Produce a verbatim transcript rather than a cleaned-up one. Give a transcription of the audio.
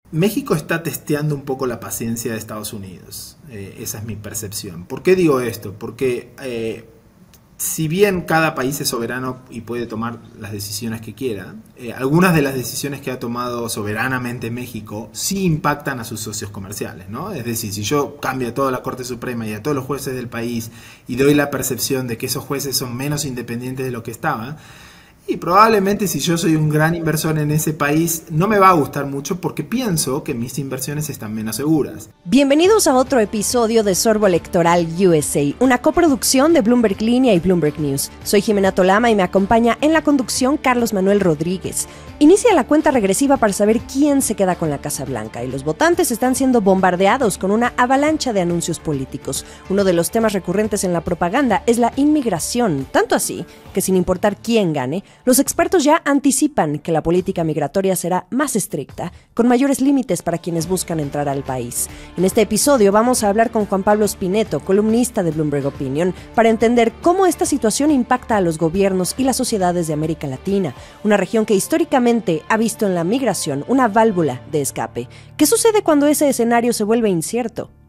México está testeando un poco la paciencia de Estados Unidos. Eh, esa es mi percepción. ¿Por qué digo esto? Porque eh, si bien cada país es soberano y puede tomar las decisiones que quiera, eh, algunas de las decisiones que ha tomado soberanamente México sí impactan a sus socios comerciales, ¿no? Es decir, si yo cambio a toda la Corte Suprema y a todos los jueces del país y doy la percepción de que esos jueces son menos independientes de lo que estaban, y probablemente si yo soy un gran inversor en ese país, no me va a gustar mucho porque pienso que mis inversiones están menos seguras. Bienvenidos a otro episodio de Sorbo Electoral U S A, una coproducción de Bloomberg Línea y Bloomberg News. Soy Jimena Tolama y me acompaña en la conducción Carlos Manuel Rodríguez. Inicia la cuenta regresiva para saber quién se queda con la Casa Blanca y los votantes están siendo bombardeados con una avalancha de anuncios políticos. Uno de los temas recurrentes en la propaganda es la inmigración, tanto así que sin importar quién gane, los expertos ya anticipan que la política migratoria será más estricta, con mayores límites para quienes buscan entrar al país. En este episodio vamos a hablar con Juan Pablo Spineto, columnista de Bloomberg Opinion, para entender cómo esta situación impacta a los gobiernos y las sociedades de América Latina, una región que históricamente ha visto en la migración una válvula de escape. ¿Qué sucede cuando ese escenario se vuelve incierto?